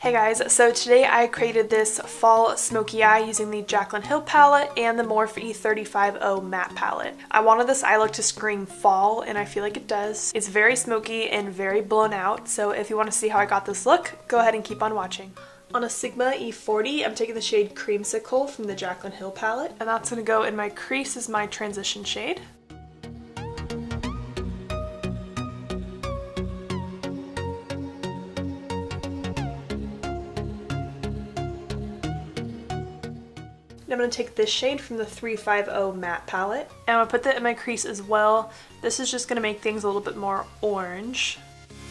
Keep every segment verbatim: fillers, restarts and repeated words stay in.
Hey guys, so today I created this fall smoky eye using the Jaclyn Hill palette and the Morphe E thirty-five oh matte palette. I wanted this eye look to scream fall, and I feel like it does. It's very smoky and very blown out, so if you want to see how I got this look, go ahead and keep on watching. On a Sigma E forty, I'm taking the shade Creamsicle from the Jaclyn Hill palette, and that's going to go in my crease as my transition shade. I'm going to take this shade from the three five oh matte palette, and I'm going to put that in my crease as well. This is just going to make things a little bit more orange.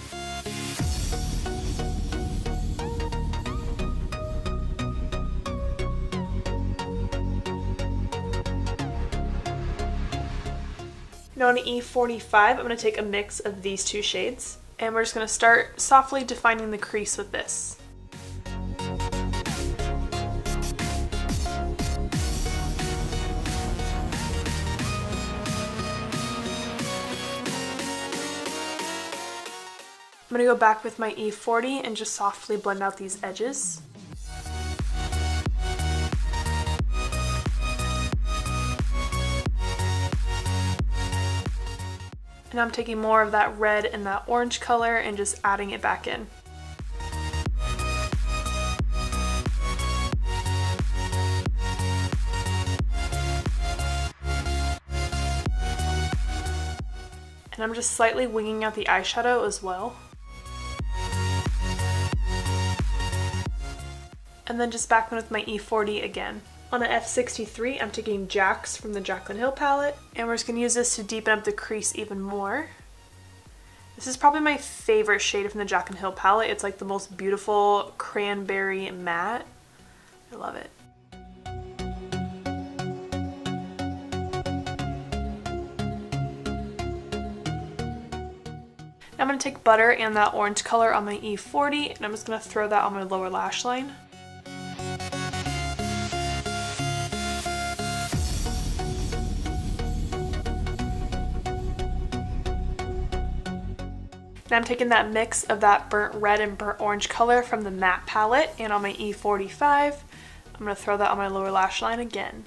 Now on E forty-five, I'm going to take a mix of these two shades, and we're just going to start softly defining the crease with this. I'm going to go back with my E forty and just softly blend out these edges. And I'm taking more of that red and that orange color and just adding it back in. And I'm just slightly winging out the eyeshadow as well. And then just back in with my E forty again. On an F sixty-three, I'm taking Jax from the Jaclyn Hill palette, and we're just going to use this to deepen up the crease even more. This is probably my favorite shade from the Jaclyn Hill palette. It's like the most beautiful cranberry matte. I love it. Now I'm going to take butter and that orange color on my E forty, and I'm just going to throw that on my lower lash line. Now I'm taking that mix of that burnt red and burnt orange color from the matte palette, and on my E forty-five, I'm going to throw that on my lower lash line again.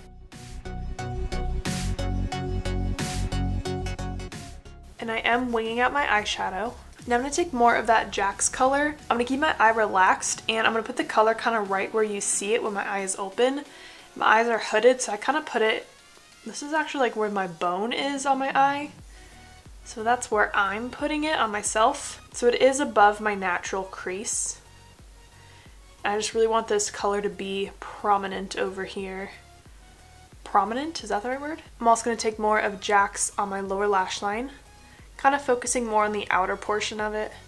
And I am winging out my eyeshadow. Now I'm going to take more of that Jax color. I'm going to keep my eye relaxed, and I'm going to put the color kind of right where you see it when my eye is open. My eyes are hooded, so I kind of put it, this is actually like where my bone is on my eye. So that's where I'm putting it on myself. So it is above my natural crease. I just really want this color to be prominent over here. Prominent, is that the right word? I'm also going to take more of Jax on my lower lash line, kind of focusing more on the outer portion of it.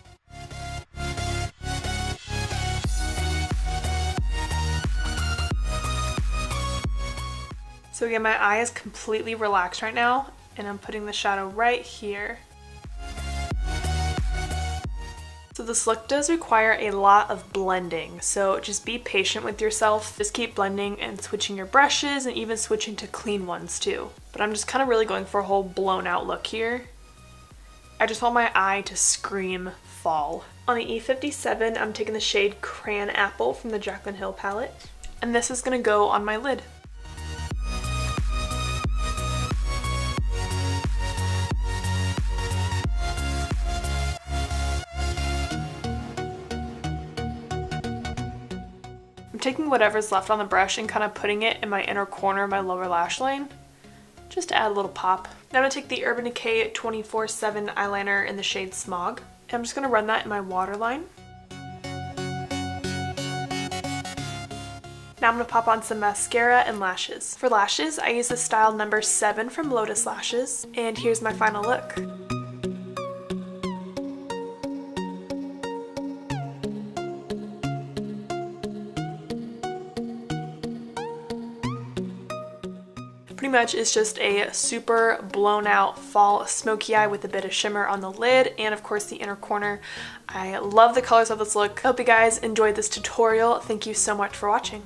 So again, my eye is completely relaxed right now, and I'm putting the shadow right here. So this look does require a lot of blending, so just be patient with yourself. Just keep blending and switching your brushes, and even switching to clean ones too. But I'm just kind of really going for a whole blown out look here. I just want my eye to scream fall. On the E fifty-seven, I'm taking the shade Cran Apple from the Jaclyn Hill palette, and this is going to go on my lid. I'm taking whatever's left on the brush and kind of putting it in my inner corner of my lower lash line, just to add a little pop. Now I'm going to take the Urban Decay twenty-four seven eyeliner in the shade Smog, and I'm just going to run that in my waterline. Now I'm going to pop on some mascara and lashes. For lashes, I use the style number seven from Lotus Lashes, and here's my final look. Pretty much it's just a super blown out fall smoky eye with a bit of shimmer on the lid and of course the inner corner. I love the colors of this look. I hope you guys enjoyed this tutorial. Thank you so much for watching.